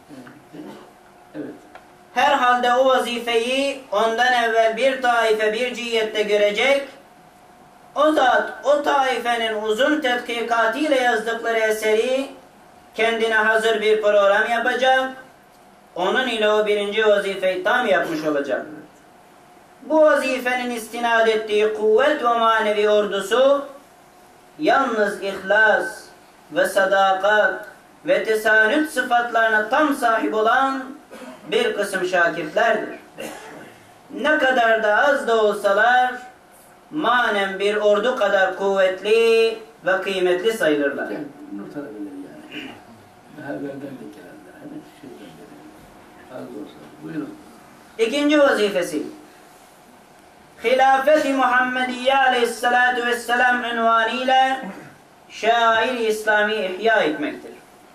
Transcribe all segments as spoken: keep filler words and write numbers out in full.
Evet. Herhalde o vazifeyi ondan evvel bir taife bir cihette görecek. O zat o taifenin uzun tetkikatıyla yazdıkları eseri kendine hazır bir program yapacak. Onun ile o birinci vazifeyi tam yapmış olacak. Bu vazifenin istinad ettiği kuvvet ve manevi ordusu yalnız ihlas ve sadakat ve tesanüt sıfatlarına tam sahip olan bir kısım şakirtlerdir. Ne kadar da az da olsalar manen bir ordu kadar kuvvetli ve kıymetli sayılırlar. Yani, nur talebeleri yani. Daha evvelden de gelenler. Hemen şeyden gelen. Az olsa. Buyurun. İkinci vazifesi, Hilafet-i Muhammediye aleyhissalatu vesselam unvanıyla şair-i İslami ihya etmektir.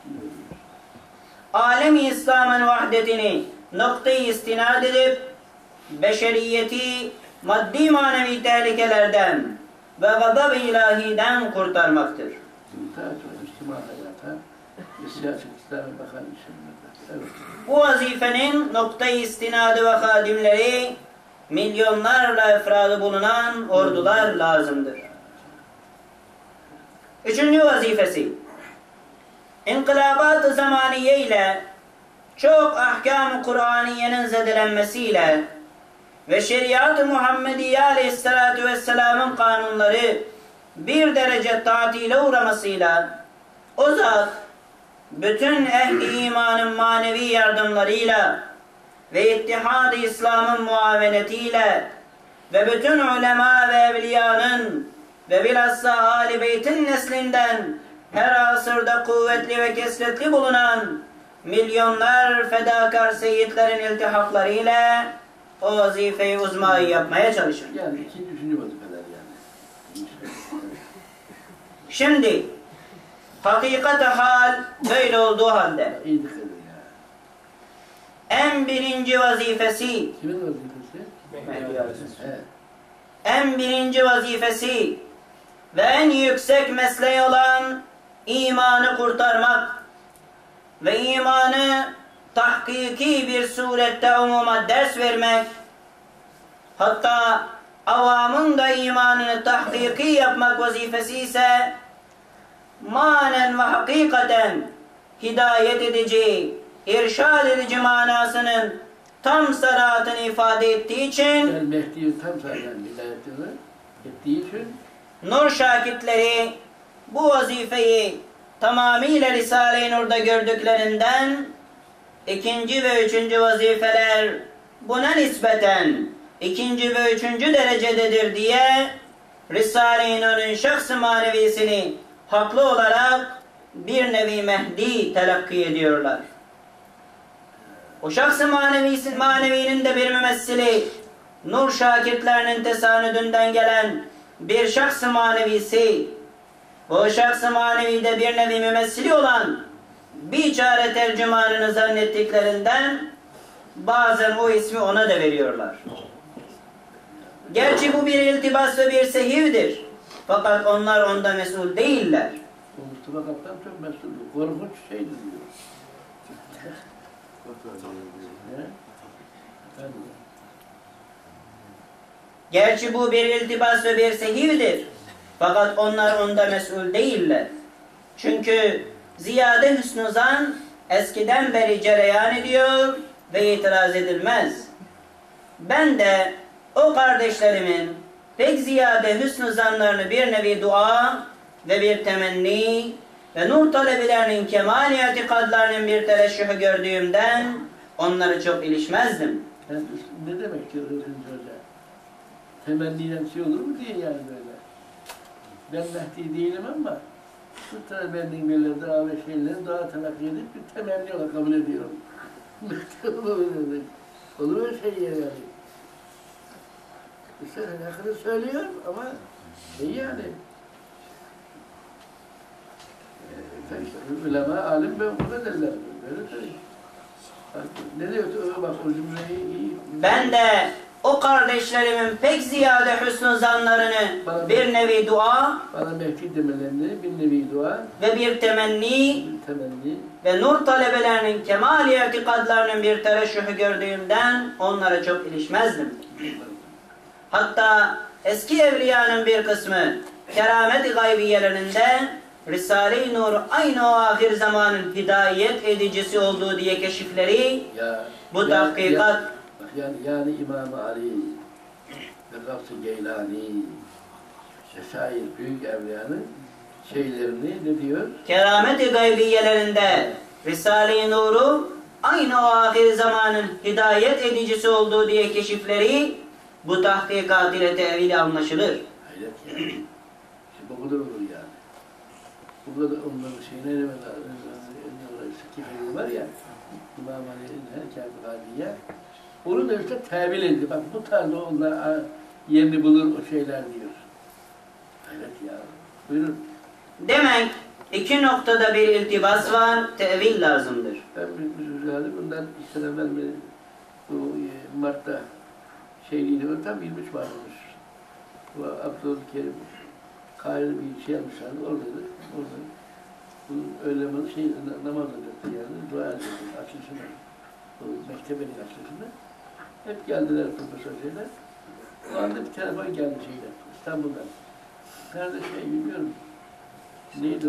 Alem-i İslam'ın vahdetini noktayı istinad edip beşeriyeti maddi manevi tehlikelerden ve gazab-ı ilahiden kurtarmaktır. Daha çok İçtima hayata ve siyaset İslam'a bakan insanlardır. Evet. Bu vazifenin noktayı istinadı ve hadimleri milyonlarla efradı bulunan ordular lazımdır. Üçüncü vazifesi, İnkılabat-ı zamaniye ile çok ahkam-ı Kur'aniyenin zedelenmesiyle ve şeriat-ı Muhammediye aleyhissalatu vesselamın kanunları bir derece tatile uğramasıyla o zat bütün ehli imanın manevi yardımlarıyla ve İttihad-ı İslam'ın muavenetiyle ve bütün ulema ve evliyanın ve bilhassa Âl-i Beyt'in neslinden her asırda kuvvetli ve kesretli bulunan milyonlar fedakar seyitlerin iltihaklarıyla o vazifeyi uzmayı yapmaya çalışır. Yani ikinci, üçüncü vazifeler yani. Şimdi hakikat-ı hal böyle olduğu halde İyi dikkat edin ya. en birinci vazifesi Kimin vazifesi? Evet. en birinci vazifesi ve en yüksek mesleği olan imanı kurtarmak ve imanı tahkiki bir surette umuma ders vermek, hatta avamın da imanını tahkiki yapmak vazifesi ise manen ve hakikaten hidayet edici, irşad edici manasının tam saratını ifade ettiği için Yani Mehdi'yi tam sahibi hidayetini ettiği için nur şakitleri bu vazifeyi tamamıyla Risale-i Nur'da gördüklerinden ikinci ve üçüncü vazifeler buna nispeten ikinci ve üçüncü derecededir diye Risale-i Nur'un şahs-ı manevisini haklı olarak bir nevi Mehdi telakki ediyorlar. O şahs-ı manevisi, manevinin de bir mümessili nur şakirtlerinin tesanüdünden gelen bir şahs-ı manevisi, o şahs-ı manevide bir nevi mümessili olan bir çare tercümanını zannettiklerinden bazen o ismi ona da veriyorlar. Gerçi bu bir iltibas ve bir sehivdir. Fakat onlar onda mesul değiller. o Mustafa Kaptan çok mesul. Korkunç şeydir diyor. Gerçi bu bir iltibas ve bir sehivdir. Fakat onlar onda mesul değiller. Çünkü ziyade hüsnü zan eskiden beri cereyan ediyor ve itiraz edilmez. Ben de o kardeşlerimin pek ziyade hüsnü zanlarını bir nevi dua ve bir temenni ve nur talebelerinin kemali itikadlarının bir teleşühü gördüğümden onları çok ilişmezdim. Yani ne demek ki Hızır Hoca? Temenniyle şey olur mu diye yani böyle. Ben Mehdi değilim ama şu temennin böyle daha ve şeyleri daha telakki edip bir temenni olarak kabul ediyorum. Olur mu şey yani? İşte hakkını söylüyor ama iyi yani. Ee, ulema, alim ve burada derler. Böyle söyleyeyim. Ne diyor? Bak o cümleyi iyi. Ben de o kardeşlerimin pek ziyade hüsnü zanlarını Bana- bir nevi dua Bana Mehdi demelerini bir nevi dua, ve bir temenni bir temenni. ve nur talebelerinin kemali itikadlarının bir tereşühü gördüğümden onlara çok ilişmezdim. Hatta eski evliyanın bir kısmı keramet-i gaybiyelerinde Risale-i Nur aynı o ahir zamanın hidayet edicisi olduğu diye keşifleri Ya, bu ya- tahkikat ya- bak yani, yani İmam-ı Ali ve Gavs-ı Geylani şair büyük evliyanın şeylerini ne diyor? keramet-i gaybiyelerinde Risale-i Nur'u aynı o ahir zamanın hidayet edicisi olduğu diye keşifleri bu tahkikat ile tevil anlaşılır. Hayret ya. Şimdi bu kadar olur yani. Bu kadar onların şeyine ne kadar sıkıntı var ya, İmam Ali'nin her kâfi galibiye. Onu da işte tevil edildi. Bak bu tarzda onlar yerini bulur o şeyler diyor. Hayret ya. Buyurun. Demek iki noktada bir iltibas var, tevil lazımdır. Ben bir müzülerde bundan iki sene evvel mi, bu e, Mart'ta şeyliğini o tam yirmi üç varmış. Bu Abdülkerim Kahire bir şey yapmışlardı, oradaydı. Orada bu öğle namazı şey, namaz ediyordu yani, dua ediyordu açılışına. Bu mektebenin açılışına. Hep geldiler profesör şeyler. O anda bir telefon geldi şeyden, İstanbul'dan. Nerede şey bilmiyorum. Neydi o?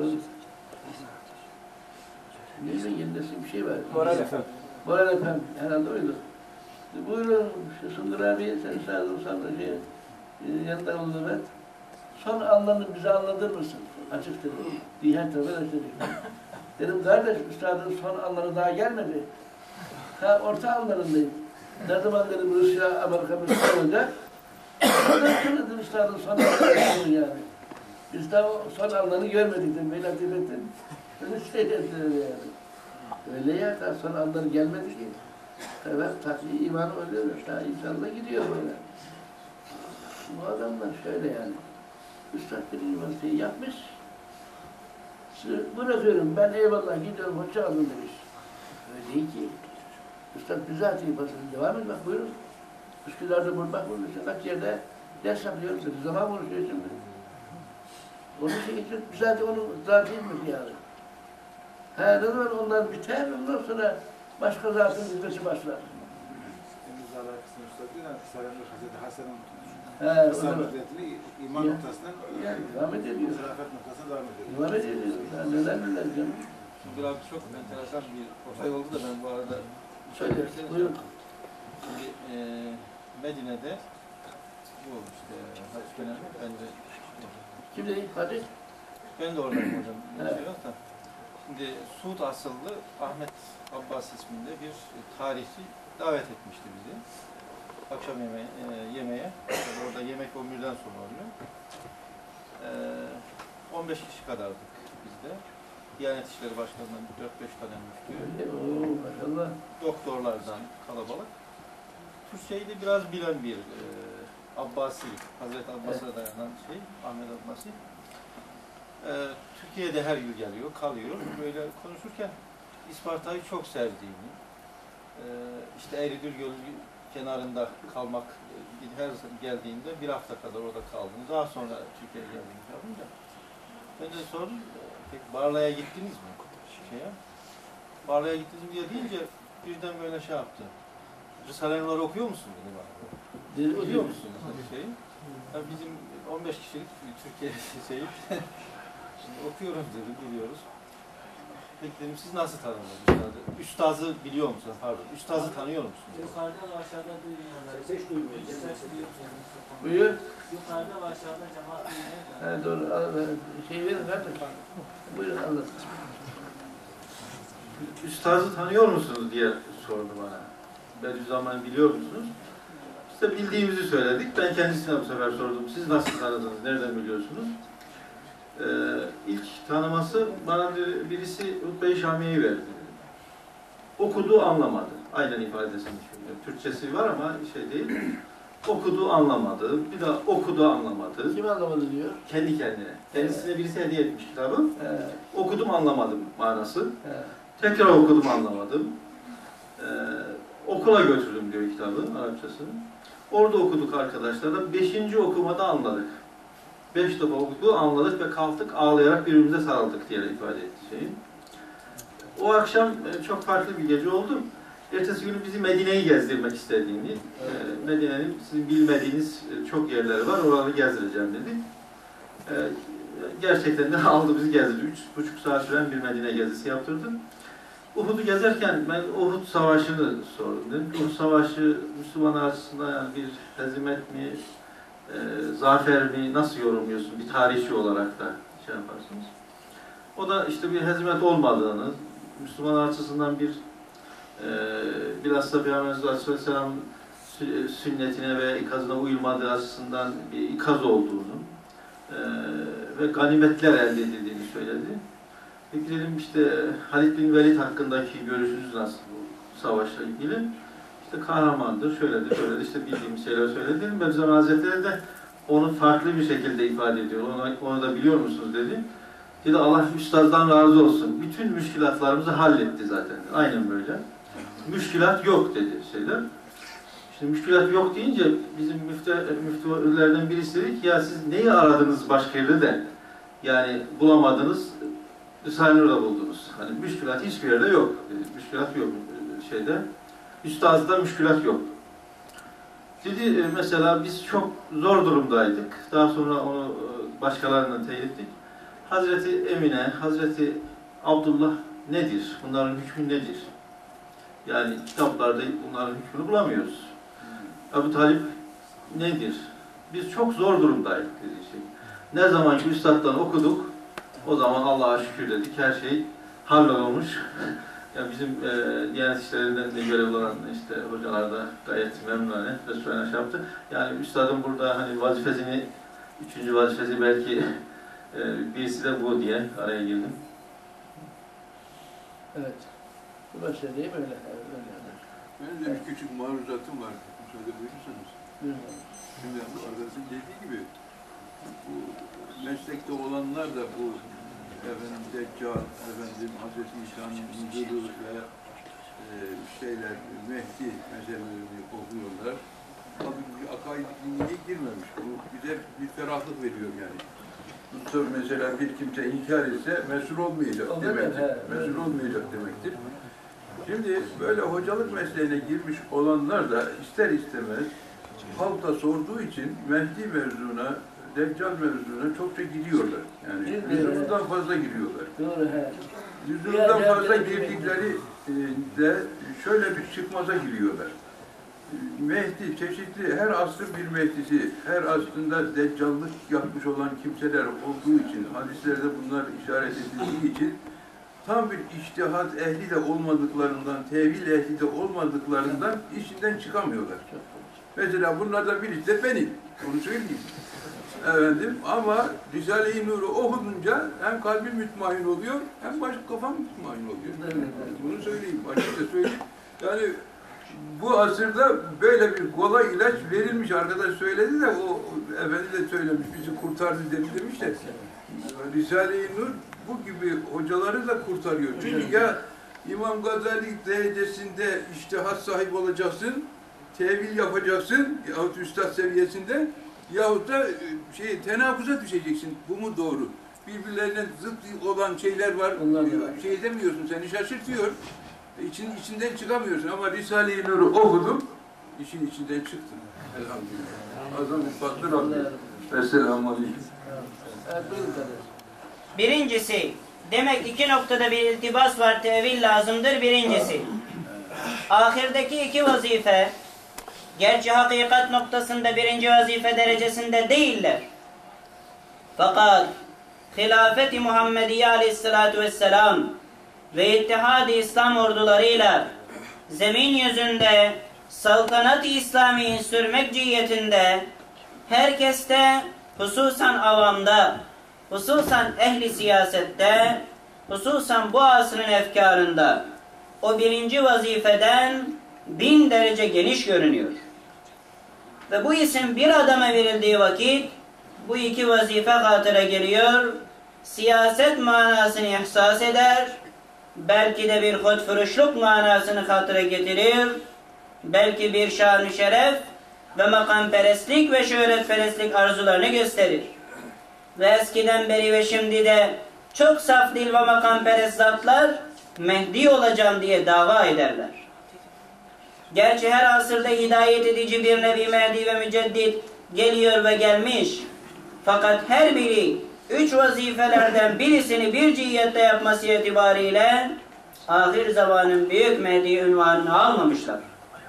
Neydi yenidesi bir şey var. Moral efendim. Moral efendim, herhalde oydu. Buyurun, şu Sundur abi, sen sağ olun, sonra şey, e, yanında oldu ben. Son anlamını bize anlatır mısın? Açık dedim. Diğer tarafa açık. Dedim, kardeş, üstadın son anlamı daha gelmedi. Ha, orta anlarındayım. Ne zaman dedim, Rusya, Amerika, Rusya olacak? Ondan sonra dedim, üstadın son anlamını yani. Biz daha o son anlarını görmedik dedim, Beyler Tibet'in. Öyle şey dediler yani. Öyle ya, daha son anları gelmedi ki. Evet, takviye imanı öyle, daha inşallah gidiyor böyle. Bu adamlar şöyle yani. Üstad bir üniversiteyi yapmış. Bırakıyorum, ben eyvallah gidiyorum, hoşça kalın demiş. Öyle değil ki. Üstad bizatihi basın, devam et bak buyurun. Üsküdar'da bur, bak buyurun, kaç yerde ders yapıyorum dedi. Zaman konuşuyor şimdi. Onun için için bizatihi onun zatıymış yani. Ha, ne zaman onlar biter, ondan sonra başka zatın hizmeti başlar. Temiz alakasını üstad diyor. Sarayında Hazreti Hasan'ın tutmuş. He, o İslam zaman. hizmetini iman Ya, noktasından yani devam ediyor. zarafet noktasına devam ediyor. Devam ediyor. Ya neler neler canım. Şimdi abi çok enteresan bir olay oldu da ben bu arada Söyle, buyurun. Şimdi e, Medine'de bu işte Hacı dönemi ben de Kim dedi? Hadi. ben de oradayım hocam. Evet. Şey yok da. Şimdi Suud asıllı Ahmet Abbas isminde bir tarihçi davet etmişti bizi. Akşam yemeğe, e, yemeğe. Orada yemek on birden sonra oluyor. E, on beş kişi kadardık biz de. Diyanet İşleri Başkanı'ndan dört beş tane müftü. Oo, maşallah. Doktorlardan kalabalık. Türkçeyi de biraz bilen bir e, Abbasi, Hazreti Abbas'a dayanan şey, Ahmet Abbasi. E, Türkiye'de her yıl geliyor, kalıyor. Böyle konuşurken İsparta'yı çok sevdiğini, e, işte Eridül Gölü kenarında kalmak, e, her geldiğinde bir hafta kadar orada kaldığını, daha sonra Türkiye'ye geldiğini yapınca ben de sordum, peki Barla'ya gittiniz mi? Şeye? Barla'ya gittiniz mi diye deyince birden böyle şey yaptı. Risale-i Nur okuyor musun dedi bana. Okuyor musun şeyi? Yani bizim on beş kişilik Türkiye şeyi okuyorum dedi, biliyoruz. Peki dedim, siz nasıl tanıdınız üstadı? Üstazı biliyor musun? Pardon, üstazı tanıyor musun? Yukarıda ve aşağıda duymuyorlar. Ses duymuyor. Ses duyuyor. Buyur. Yukarıda ve aşağıda cemaat duymuyor. Ha, doğru. Al, şey verin kardeş. Buyurun anlat. Üstazı tanıyor musunuz diye sordu bana. Bediüzzaman'ı biliyor musunuz? Biz de bildiğimizi söyledik. Ben kendisine bu sefer sordum. Siz nasıl tanıdınız? Nereden biliyorsunuz? Ee, ilk tanıması bana birisi Hutbe-i Şamiye'yi verdi. Okudu, anlamadı. Aynen ifadesini düşünüyorum. Türkçesi var ama şey değil. Okudu, anlamadı. Bir daha okudu, anlamadı. Kim anlamadı diyor? Kendi kendine. Kendisine birisi hediye etmiş kitabı. He, Okudum, anlamadım manası. he. Tekrar okudum, anlamadım. Ee, okula götürdüm diyor kitabı, Arapçasını. Orada okuduk arkadaşlarla. Beşinci okumada anladık. Beş defa okuduk, anladık ve kalktık ağlayarak birbirimize sarıldık diye ifade etti şeyin. O akşam çok farklı bir gece oldu. Ertesi günü bizi Medine'yi gezdirmek istediğini, e, Medine'nin sizin bilmediğiniz çok yerleri var, oraları gezdireceğim dedi. E, gerçekten de aldı bizi gezdirdi. Üç buçuk saat süren bir Medine gezisi yaptırdı. Uhud'u gezerken ben Uhud Savaşı'nı sordum. Dedim ki Uhud Savaşı Müslümanlar açısından yani bir hezimet mi, e, zafer mi, nasıl yorumluyorsun bir tarihçi olarak da şey yaparsınız. O da işte bir hezimet olmadığını, Müslümanlar açısından bir e, bilhassa Peygamberimiz Aleyhisselam'ın sünnetine ve ikazına uyulmadığı açısından bir ikaz olduğunu e, ve ganimetler elde edildiğini söyledi. Peki dedim işte Halid bin Velid hakkındaki görüşünüz nasıl bu savaşla ilgili? İşte kahramandır, şöyledir, böyledir, işte bildiğimiz şeyler söyledi dedim. Bediüzzaman Hazretleri de onu farklı bir şekilde ifade ediyor. Onu, onu da biliyor musunuz dedi. Dedi Allah üstazdan razı olsun. Bütün müşkilatlarımızı halletti zaten. Aynen böyle. Müşkilat yok dedi şeyler. Şimdi müşkilat yok deyince bizim müftü, müftülerden birisi dedi ki ya siz neyi aradınız başka yerde de yani bulamadınız Risale-i Nur'da buldunuz. Hani müşkilat hiçbir yerde yok. Müşkilat yok şeyde. Üstazda müşkilat yok. Dedi mesela biz çok zor durumdaydık. Daha sonra onu başkalarından teyit ettik. Hazreti Emine, Hazreti Abdullah nedir? Bunların hükmü nedir? Yani kitaplarda bunların hükmünü bulamıyoruz. Ebu Talip nedir? Biz çok zor durumdaydık dediği şey. Ne zaman ki üstaddan okuduk, o zaman Allah'a şükür dedik. Her şey hallolmuş. Yani bizim e, Diyanet İşleri'nden de görev olan işte hocalar da gayet memnun ve sonra şey yaptı. Yani üstadın burada hani vazifesini, üçüncü vazifesi belki e, birisi de bu diye araya girdim. Evet. Bu başta değil mi öyle? öyle. Benim de bir küçük maruzatım var. Müsaade buyurursanız. Buyurun. Şimdi arkadaşın dediği gibi bu meslekte olanlar da bu efendim Deccal, efendim Hazreti İsa'nın nuzulu ve e, şeyler, Mehdi meselelerini okuyorlar. Tabii bir akaid dinliğe girmemiş. Bu bize bir ferahlık veriyor yani. Bu mesela bir kimse inkar etse mesul olmayacak O demektir. he, mesul olmayacak demektir. Şimdi böyle hocalık mesleğine girmiş olanlar da ister istemez halkta sorduğu için Mehdi mevzuna, Deccal mevzuna çokça gidiyorlar. Yani yüzünüzden fazla giriyorlar. Doğru he. Yüzünüzden fazla girdikleri de şöyle bir çıkmaza giriyorlar. Mehdi, çeşitli, her asrın bir Mehdisi, her asrında deccallık yapmış olan kimseler olduğu için, hadislerde bunlar işaret edildiği için tam bir içtihat ehli de olmadıklarından, tevil ehli de olmadıklarından işinden çıkamıyorlar. Mesela bunlardan birisi de benim, onu söyleyeyim. Efendim, ama Risale-i Nur'u okudunca hem kalbim mütmain oluyor, hem baş kafam mütmain oluyor. Bunu söyleyeyim, açıkça söyleyeyim. Yani bu asırda böyle bir kolay ilaç verilmiş, arkadaş söyledi de o efendi de söylemiş, bizi kurtardı demiş de Risale-i Nur bu gibi hocaları da kurtarıyor. Çünkü ya İmam Gazali derecesinde içtihat sahibi olacaksın, tevil yapacaksın yahut üstad seviyesinde yahut da şey, tenakuza düşeceksin. Bu mu doğru? Birbirlerine zıt olan şeyler var. Şey demiyorsun, seni şaşırtıyor. İçin, içinden çıkamıyorsun ama Risale-i Nur'u okudum, işin içinden çıktım. Elhamdülillah. Azam bir fadlı Rabbim. Esselamu Aleyküm. Evet, buyurun kardeşim. Birincisi, demek iki noktada bir iltibas var, tevil lazımdır. Birincisi, ahirdeki iki vazife, gerçi hakikat noktasında birinci vazife derecesinde değiller. Fakat hilafet-i Muhammediye aleyhissalatu vesselam ve İttihad-ı İslam ordularıyla zemin yüzünde saltanat-ı İslami'yi sürmek cihetinde herkeste, hususan avamda, hususan ehli siyasette, hususan bu asrın efkarında o birinci vazifeden bin derece geniş görünüyor. Ve bu isim bir adama verildiği vakit bu iki vazife hatıra geliyor, siyaset manasını ihsas eder, belki de bir hudfuruşluk manasını hatıra getirir, belki bir şan-ı şeref, ve makamperestlik ve şöhretperestlik arzularını gösterir. Ve eskiden beri ve şimdi de çok saf dil ve makamperest zatlar Mehdi olacağım diye dava ederler. Gerçi her asırda hidayet edici bir nevi Mehdi ve müceddit geliyor ve gelmiş. Fakat her biri üç vazifelerden birisini bir cihette yapması itibariyle ahir zamanın büyük Mehdi unvanını almamışlar.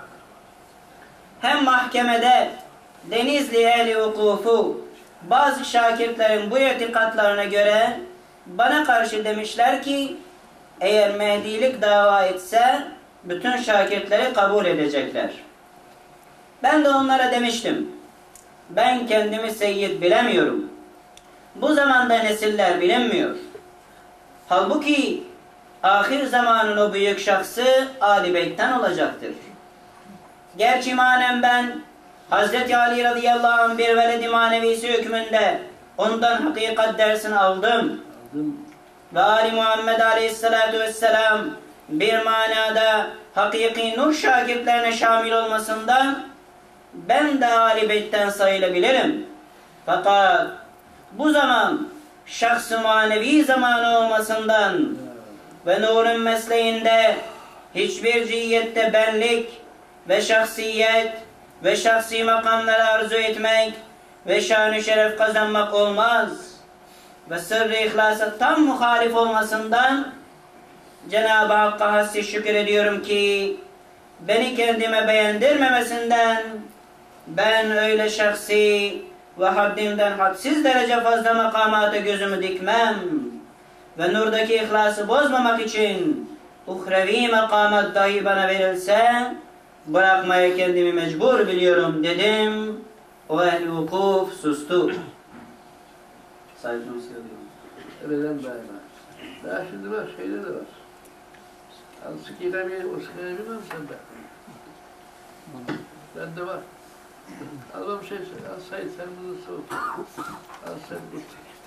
Hem mahkemede Denizli ehli vukufu bazı şakirtlerin bu itikatlarına göre bana karşı demişler ki eğer Mehdilik dava etse bütün şakirtleri kabul edecekler. Ben de onlara demiştim. Ben kendimi seyyid bilemiyorum. Bu zamanda nesiller bilinmiyor. Halbuki ahir zamanın o büyük şahsı Ali Beyt'ten olacaktır. Gerçi manen ben Hazreti Ali radıyallahu anh bir veledi manevisi hükmünde ondan hakikat dersini aldım. Aldım. Ve Ali Muhammed aleyhissalatu vesselam bir manada hakiki nur şakirtlerine şamil olmasından ben de Ali Beyt'ten sayılabilirim. Fakat bu zaman şahs-ı manevi zamanı olmasından ve nurun mesleğinde hiçbir cihette benlik ve şahsiyet ve şahsi makamları arzu etmek ve şan-ı şeref kazanmak olmaz. Ve sırrı ihlasa tam muhalif olmasından Cenab-ı Hakk'a hassi şükür ediyorum ki beni kendime beğendirmemesinden ben öyle şahsi ve haddimden hadsiz derece fazla makamata gözümü dikmem ve nurdaki ihlası bozmamak için uhrevi makamat dahi bana verilse bırakmaya kendimi mecbur biliyorum dedim. O ehl-i vukuf sustu. Sayın Eveden daima. Daha şimdi var, şeyde de var. Al sıkıyla bir, o sıkıyla bilmem sen de. Bende var. Al bana bir şey söyle. Al Said sen bunu soğuk. Al sen bu.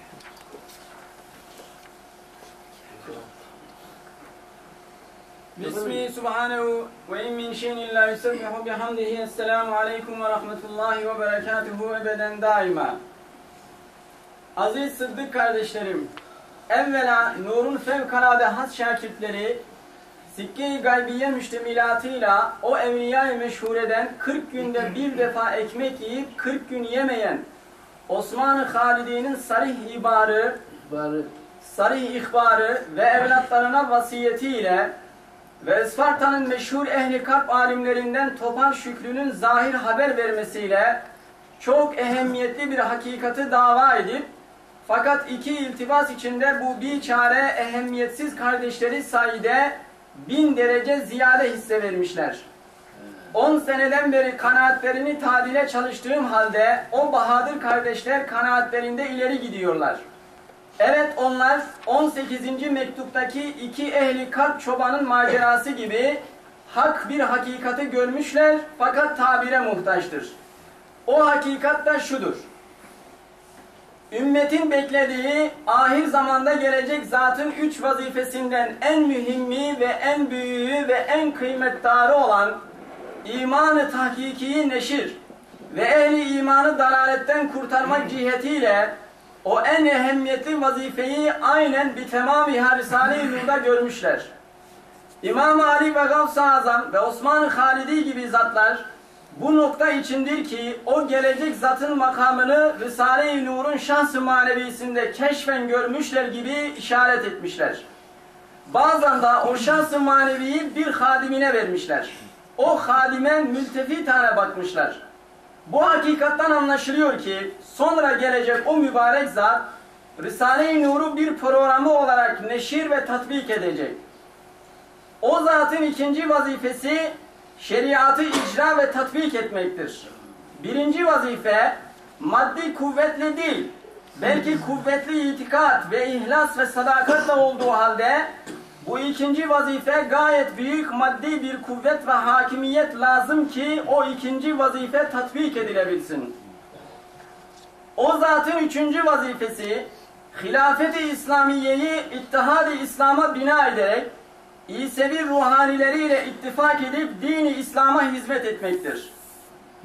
Bismihi subhanehu ve in min şeyin illa yusebbihu bihamdihi. Esselamu aleyküm ve rahmetullahi ve berekatuhu ebeden daima. Aziz Sıddık kardeşlerim, evvela nurun fevkalade has şakirtleri Sikke-i Gaybiye müştemilatıyla o evliya-i meşhureden kırk günde bir defa ekmek yiyip kırk gün yemeyen Osman-ı Halidi'nin sarih ibarı, Bari sarih ihbarı ve evlatlarına vasiyetiyle ve Isparta'nın meşhur ehli kalp alimlerinden Topal Şükrü'nün zahir haber vermesiyle çok ehemmiyetli bir hakikati dava edip fakat iki iltibas içinde bu biçare ehemmiyetsiz kardeşleri sayede bin derece ziyade hisse vermişler. On seneden beri kanaatlerini tadile çalıştığım halde o bahadır kardeşler kanaatlerinde ileri gidiyorlar. Evet onlar on sekizinci mektuptaki iki ehli kalp çobanın macerası gibi hak bir hakikati görmüşler fakat tabire muhtaçtır. O hakikat da şudur. Ümmetin beklediği ahir zamanda gelecek zatın üç vazifesinden en mühimmi ve en büyüğü ve en kıymetdarı olan imanı tahkikiyi neşir ve ehli imanı dalaletten kurtarmak cihetiyle o en ehemmiyetli vazifeyi aynen bir tamamı Risale-i Nur'da görmüşler. İmam Ali ve Gavs-ı Azam ve Osman-ı Halidi gibi zatlar bu nokta içindir ki o gelecek zatın makamını Risale-i Nur'un şahs-ı manevisinde keşfen görmüşler gibi işaret etmişler. Bazen de o şahs-ı maneviyi bir hadimine vermişler. O hadime mültefitane bakmışlar. Bu hakikattan anlaşılıyor ki sonra gelecek o mübarek zat Risale-i Nur'u bir programı olarak neşir ve tatbik edecek. O zatın ikinci vazifesi şeriatı icra ve tatbik etmektir. Birinci vazife maddi kuvvetli değil, belki kuvvetli itikat ve ihlas ve sadakatla olduğu halde bu ikinci vazife gayet büyük maddi bir kuvvet ve hakimiyet lazım ki o ikinci vazife tatbik edilebilsin. O zatın üçüncü vazifesi hilafet-i İslamiye'yi ittihad-i İslam'a bina ederek İsevi ruhanileriyle ittifak edip dini İslam'a hizmet etmektir.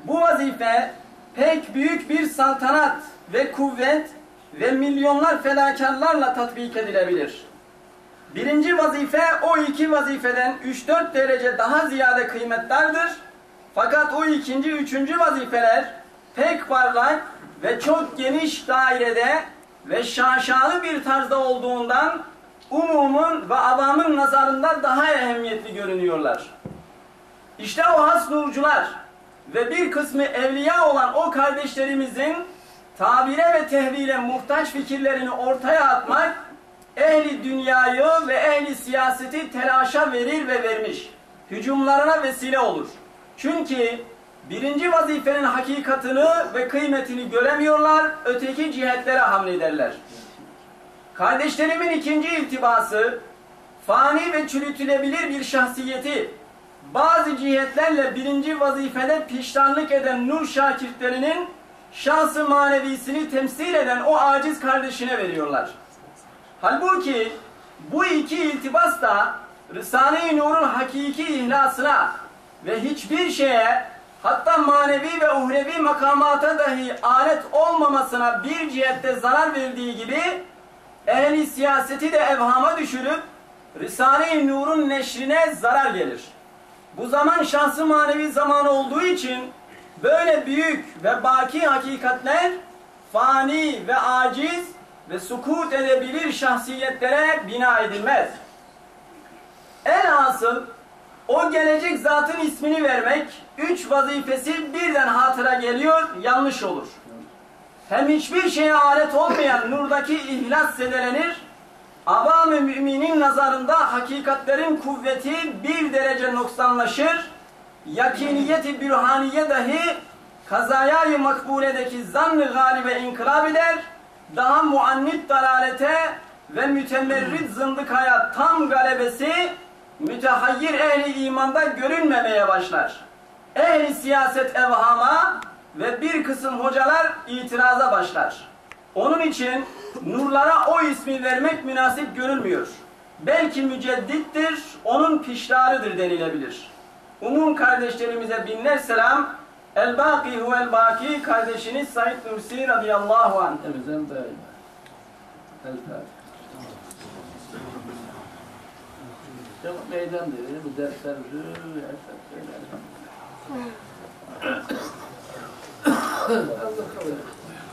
Bu vazife pek büyük bir saltanat ve kuvvet ve milyonlar fedakarlarla tatbik edilebilir. Birinci vazife o iki vazifeden üç dört derece daha ziyade kıymetlidir. Fakat o ikinci, üçüncü vazifeler pek parlak ve çok geniş dairede ve şaşalı bir tarzda olduğundan umumun ve avamın nazarında daha ehemmiyetli görünüyorlar. İşte o has nurcular ve bir kısmı evliya olan o kardeşlerimizin tabire ve tehvile muhtaç fikirlerini ortaya atmak, ehli dünyayı ve ehli siyaseti telaşa verir ve vermiş, hücumlarına vesile olur. Çünkü birinci vazifenin hakikatini ve kıymetini göremiyorlar, öteki cihetlere hamlederler. Kardeşlerimin ikinci iltibası, fani ve çürütülebilir bir şahsiyeti, bazı cihetlerle birinci vazifede piştanlık eden nur şakirtlerinin şahs-ı manevisini temsil eden o aciz kardeşine veriyorlar. Halbuki bu iki iltibas da Risale-i Nur'un hakiki ihlasına ve hiçbir şeye, hatta manevi ve uhrevi makamata dahi alet olmamasına bir cihette zarar verdiği gibi, ehli siyaseti de evhama düşürüp Risale-i Nur'un neşrine zarar gelir. Bu zaman şahs-ı manevi zamanı olduğu için böyle büyük ve baki hakikatler fani ve aciz ve sukut edebilir şahsiyetlere bina edilmez. Elhasıl o gelecek zatın ismini vermek, üç vazifesi birden hatıra geliyor, yanlış olur. Hem hiçbir şeye alet olmayan nurdaki ihlas zedelenir, avam-ı müminin nazarında hakikatlerin kuvveti bir derece noksanlaşır, yakiniyeti bürhaniye dahi kazayayı makbuledeki zann-ı galibe inkılap eder, daha muannit dalalete ve mütemerrit zındıkaya tam galebesi, mütehayyir ehli imanda görünmemeye başlar. Ehli siyaset evhama ve bir kısım hocalar itiraza başlar. Onun için nurlara o ismi vermek münasip görülmüyor. Belki müceddittir, onun piştarıdır denilebilir. Umum kardeşlerimize binler selam. El-Baki huvel-Baki kardeşiniz Said Nursi radıyallahu anh. Emizden daima. El-Fatiha. Tamam, meydan dedi. Bu dersler Allah kabul etsin.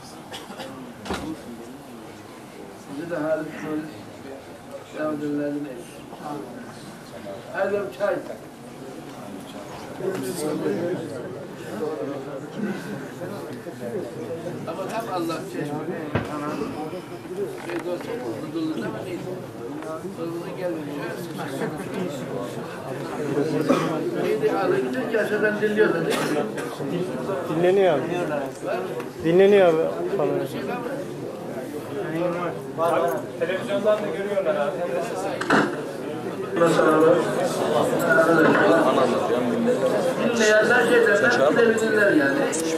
Bizi de Halis Polis Yahudilerin eşi. Hadi çay. Ama hem Allah çeşmini şeyde olsun, hudurluğunda mı neydi? Hudurluğuna gelmemiş. Neydi ağlayınca yaşadan dinliyorlar değil mi? Dinleniyor abi. Dinleniyor abi. Var, var. Televizyondan da görüyorlar abi. Dinleyenler şeylerden bilebilirler yani.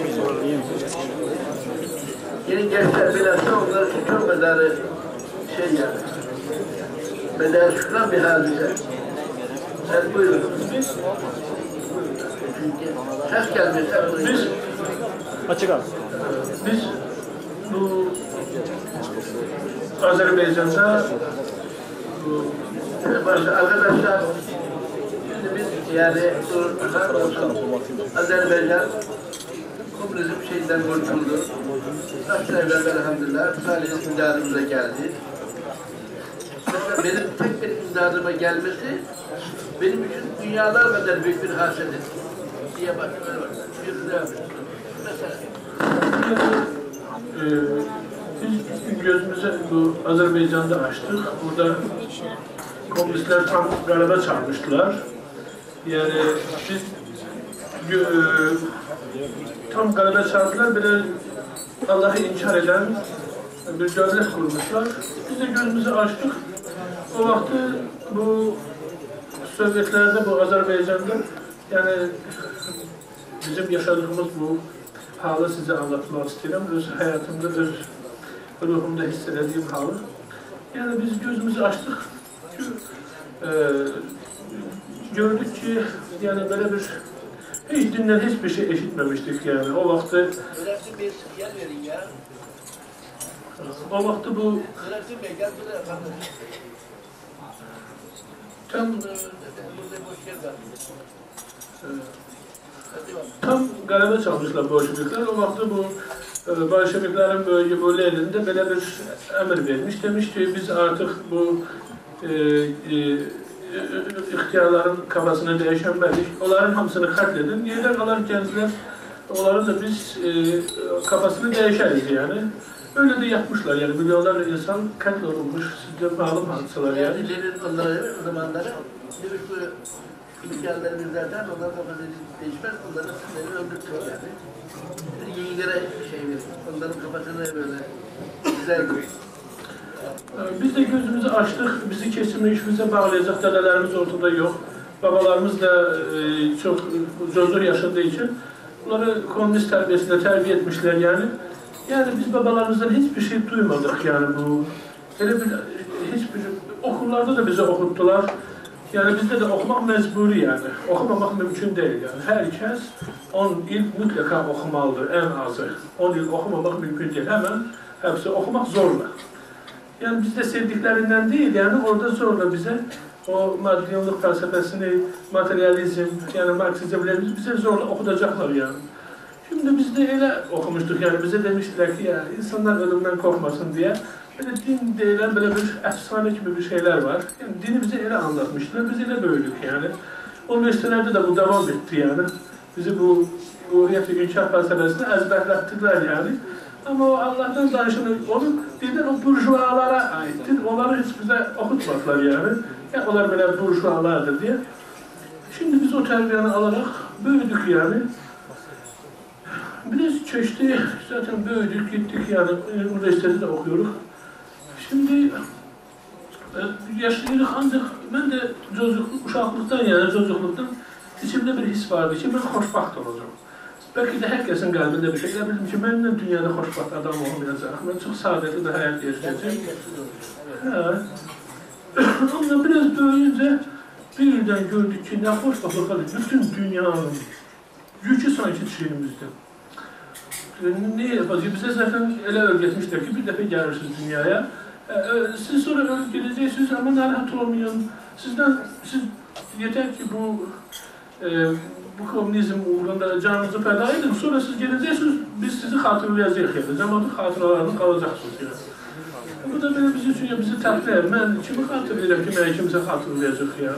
Yeni gençler bilhassa onlar şükür medarı şey yani. Medar şükran bir hadise. Evet buyurun. Ses gelmiyor. Biz açık abi. Biz bu Azerbaycan'da bu arkadaşlar şimdi biz yani Azerbaycan komünizm şeyinden kurtuldu. Kaç seneler elhamdülillah Salih imdadımıza geldi. Mesela benim tek bir imdadıma gelmesi benim için dünyalar kadar büyük bir hasedir diye bakmaya bak. Mesela e, biz gözümüzü bu Azerbaycan'da açtık. Burada komünistler tam galebe çalmıştılar. Yani biz e, tam galebe çaldılar. Bir de Allah'ı inkar eden bir devlet kurmuşlar. Biz de gözümüzü açtık. O vakti bu Sovyetlerde, bu Azerbaycan'da yani bizim yaşadığımız bu halı size anlatmak istedim. Öz hayatımda, öz ruhumda hissedediğim halı. Yani biz gözümüzü açtık. Çünkü, e, gördük ki yani böyle bir hiç dinlen hiçbir şey eşitmemiştik yani. O vakti Öğretmen Bey yer verin ya. o vakti bu Öğretmen Bey gel buraya efendim. tam Burada boş yer var. tam galebe çalmışlar Bolşevikler. O vakti bu e, Bolşeviklerin böyle böyle elinde böyle bir emir vermiş. Demiş ki biz artık bu e, e, ihtiyarların kafasını değişemedik. Onların hamısını katledin. Yerden kalan gençler, onların da biz e, kafasını değişeriz yani. Öyle de yapmışlar yani. Milyonlarca insan katlolunmuş. Sizde malum hadiseler yani. İleri onları, o zamanları bir bu ihtiyarlarımız zaten onların kafasını değişmez. Onların sizleri öldürtüyor yani. Yenilere şey verir. Onların kafasını böyle güzel koyuyor. Biz de gözümüzü açtık, bizi kesimi işimize bağlayacak dedelerimiz ortada yok. Babalarımız da e, çok zor zor yaşadığı için bunları komünist terbiyesinde terbiye etmişler yani. Yani biz babalarımızdan hiçbir şey duymadık yani bu. Hele bir, hiçbir okullarda da bizi okuttular. Yani bizde de okumak mecburi yani. Okumamak mümkün değil yani. Herkes on yıl mutlaka okumalıdır en azı. on yıl okumamak mümkün değil. Hemen hepsi okumak zorla. Yani biz de sevdiklerinden değil yani orada zorla bize o maddiyonluk felsefesini, materyalizm, yani Marksizmlerimizi bize zorla okutacaklar yani. Şimdi biz de öyle okumuştuk yani bize demiştiler ki ya insanlar ölümden korkmasın diye böyle din denilen böyle bir efsane gibi bir şeyler var. Yani dini bize öyle anlatmışlar, biz öyle büyüdük yani. Üniversitelerde de bu devam etti yani. Bizi bu ruhiyet-i inkar felsefesini ezberlettiler yani. Ama o Allah'tan danışını, onun dilden o burjuvalara aittir. Onları hiç bize okutmadılar yani. Ya onlar böyle burjuvalardır diye. Şimdi biz o terbiyeni alarak büyüdük yani. Biraz çeşitli, zaten büyüdük, gittik yani. Üniversitede de okuyoruz. Şimdi yaşlıyorduk ancak ben de çocukluk, uşaklıktan yani çocukluktan içimde bir his vardı ki ben hoşbaht olacağım. Belki de herkesin kalbinde bir şey. Ya bildim ki ben de dünyada hoşbaht adam olmayacağım. Ben çok saadetli de hayat yaşayacağım. Evet. Ondan biraz büyüyünce birden gördük ki ne hoşbahtlık aldık. Bütün dünyanın yükü sanki çiğimizde. Ne yapacağız? Bize zaten ele öğretmişler ki bir defa gelirsiniz dünyaya. Siz sonra ölüp geleceksiniz ama narahat olmayın. Sizden, siz yeter ki bu e, bu komünizm uğrunda canınızı feda edin. Sonra siz geleceksiniz, biz sizi hatırlayacağız yani. Zamanın hatıralarını kalacaksınız yani. Bu da böyle bizim için, bizi takdir. Ben kimi hatırlayacağım ki ben kimse hatırlayacak yani.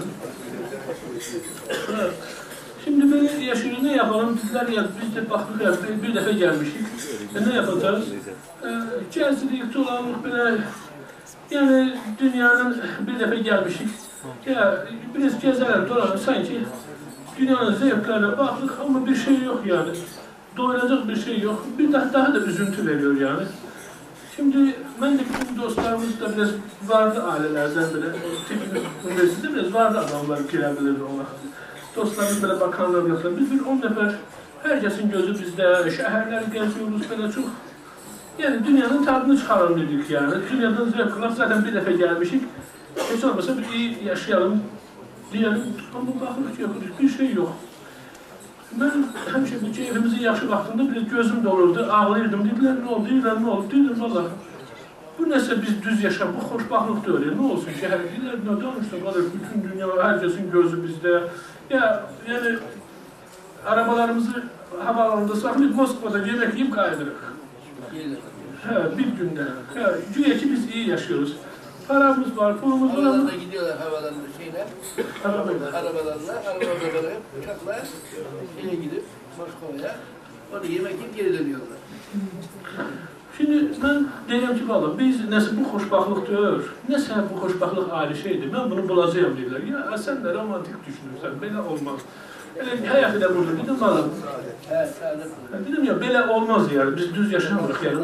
Evet. Şimdi böyle yaşıyor, ne yapalım? Bizler ya, biz de baktık ya, bir defa gelmişik. E ne yapacağız? E, Gezdilik, dolanlık böyle, yani dünyanın bir defa gelmişik. Ya biraz gezelim, dolanıp sanki dünyanın zevklerine baktık ama bir şey yok yani. Doyuracak bir şey yok. Bir daha, daha da üzüntü veriyor yani. Şimdi ben de bütün dostlarımız da biraz vardı ailelerden böyle, üniversitede biraz vardı adamlar, girebilirdi ona. Dostlarımız böyle bakanlar yaptılar. Biz bir on nefer, herkesin gözü bizde, şehirler geziyoruz böyle çok. Yani dünyanın tadını çıkaralım dedik yani. Dünyadan zevk alıp zaten bir defa gelmişik. Hiç olmasa bir iyi yaşayalım diyelim. Ama bakılık yok, bir şey yok. Ben hemşe bu keyfimizin yaxşı vaxtında bir gözüm dolurdu, ağlayırdım. Dediler ne oldu, dediler ne oldu, dedim valla. Bu neyse biz düz yaşam, bu xoşbaxtlık da öyle. Ne olsun ki, her dediler ne danıştık, bütün dünya, herkesin gözü bizde. Ya yani arabalarımızı havalarında saklayıp Moskova'da yemek yiyip kaydırırıq. He, bir günde. He, güya ki biz iyi yaşıyoruz. Paramız var, pulumuz var ama... Havalarına gidiyorlar havalarında şeyler. Arabalarla. Arabalarla, arabalarla uçakla şeye gidip Moskova'ya. Orada yemek yiyip geri dönüyorlar. Şimdi ben deyirəm ki, valla biz nəsə bu xoşbaxtlıq deyir, nəsə bu xoşbaxtlıq ayrı şeydir, mən bunu bulacağım deyirlər. Ya sən də romantik düşünürsən, belə olmaz. Elə həyatı da burada dedim, valla. Dedim ya, belə olmaz yani, biz düz yaşamırıq yani.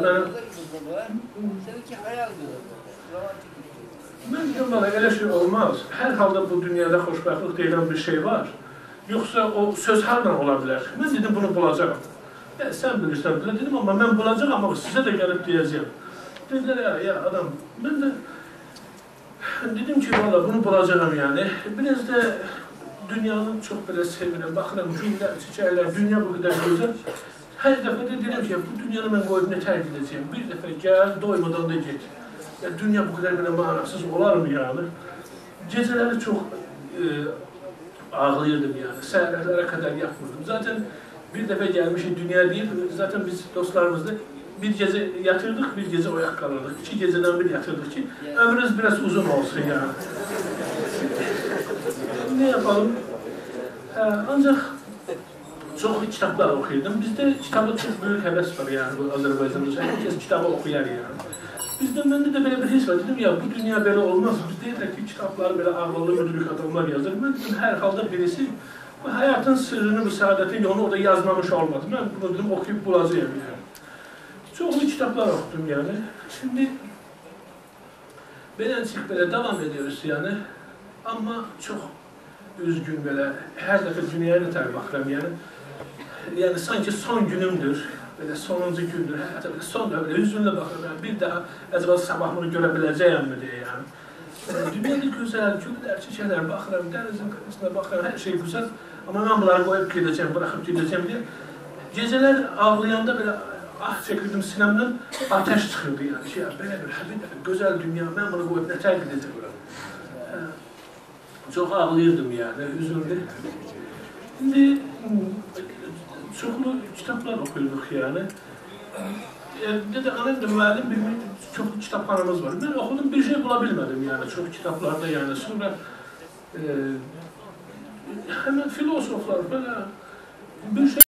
Seninki hayal diyor, romantik. Mən deyirəm, valla elə şey olmaz. Hər halda bu dünyada xoşbaxtlıq deyilən bir şey var. Yoxsa o söz hardan ola bilər? Mən dedim, bunu bulacağım. Ya, sen bilirsen bile dedim ama ben bulacağım ama size de gelip diyeceğim. Dediler ya, ya adam, ben de dedim ki valla bunu bulacağım yani. Biraz da dünyanın çok belə sevirəm, baxıram, güllər, çiçəklər, dünya bu qədər gözəl. Hər dəfə də deyirəm ki, bu dünyanı mən qoyub nə tərk edəcəyim? Bir dəfə gəl, doymadan da get. Ya, dünya bu qədər belə manasız olarmı yani? Gecələri çox e, ağlayırdım yani, səhərlərə qədər yapmırdım. Zaten bir dəfə gəlmişik dünya deyib, zaten biz dostlarımızla bir gecə yatırdıq, bir gecə oyak qalırdıq. İki gecədən bir yatırdıq ki, ömrünüz biraz uzun olsun yani. Ne yapalım? Hə, ancaq çox kitablar oxuyordum. Bizdə kitabı çox böyük həvəs var yani bu Azərbaycanda. Herkes kitabı oxuyar yani. Bizdə məndə də belə bir his var. Dedim ya, bu dünya belə olmaz. Biz deyirlər ki, kitabları belə ağıllı, müdürlük adamlar yazır. Mən dedim, hər halda birisi bu həyatın sırrını, bu saadətin yolunu orada yazmamış olmaz. Mən bunu dedim, oxuyub bulacağım yani. Çoxlu kitablar oxudum yani. Şimdi beləncik belə devam ediyoruz yani. Amma çox üzgün belə, hər dəfə dünyaya nətər baxıram yəni. Yəni sanki son günümdür, belə sonuncu gündür, həyata belə son da belə hüzünlə baxıram yəni. Bir daha acaba sabah bunu görə biləcəyəmmi deyə yəni. Dünyada gözəl, güllər, çiçəklər baxıram, dənizin qarşısına baxıram, hər şey gözəl. Amma mən bunları qoyub gedəcəm, bıraxıb gedəcəm deyə. Gecələr ağlayanda belə ah çəkirdim sinəmdən, ateş çıxırdı yəni ki, belə bir həbib, gözəl dünya, mən bunu qoyub nə tərk edəcəm. Çox ağlayırdım yani, üzüldüm. Şimdi çoxlu kitaplar okuyorduk yani. Dedi, annem de müəllim bir çoxlu kitapxanamız var. Ben okudum, bir şey bulabilmedim yani, çok kitaplarda yani. Sonra e, hemen filosoflar böyle bir şey